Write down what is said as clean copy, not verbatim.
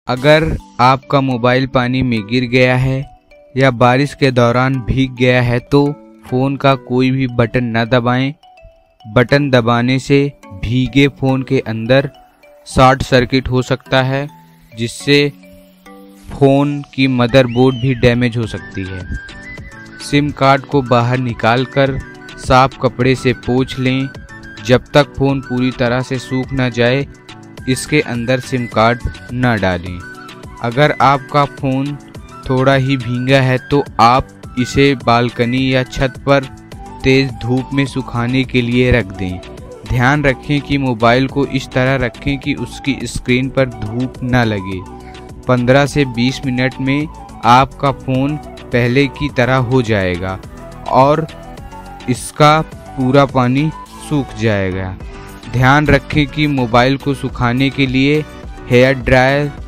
अगर आपका मोबाइल पानी में गिर गया है या बारिश के दौरान भीग गया है तो फ़ोन का कोई भी बटन न दबाएं। बटन दबाने से भीगे फ़ोन के अंदर शॉर्ट सर्किट हो सकता है, जिससे फ़ोन की मदरबोर्ड भी डैमेज हो सकती है। सिम कार्ड को बाहर निकालकर साफ कपड़े से पोंछ लें। जब तक फ़ोन पूरी तरह से सूख न जाए इसके अंदर सिम कार्ड न डालें। अगर आपका फ़ोन थोड़ा ही भीगा है तो आप इसे बालकनी या छत पर तेज़ धूप में सुखाने के लिए रख दें। ध्यान रखें कि मोबाइल को इस तरह रखें कि उसकी स्क्रीन पर धूप न लगे। 15 से 20 मिनट में आपका फ़ोन पहले की तरह हो जाएगा और इसका पूरा पानी सूख जाएगा। ध्यान रखें कि मोबाइल को सुखाने के लिए हेयर ड्रायर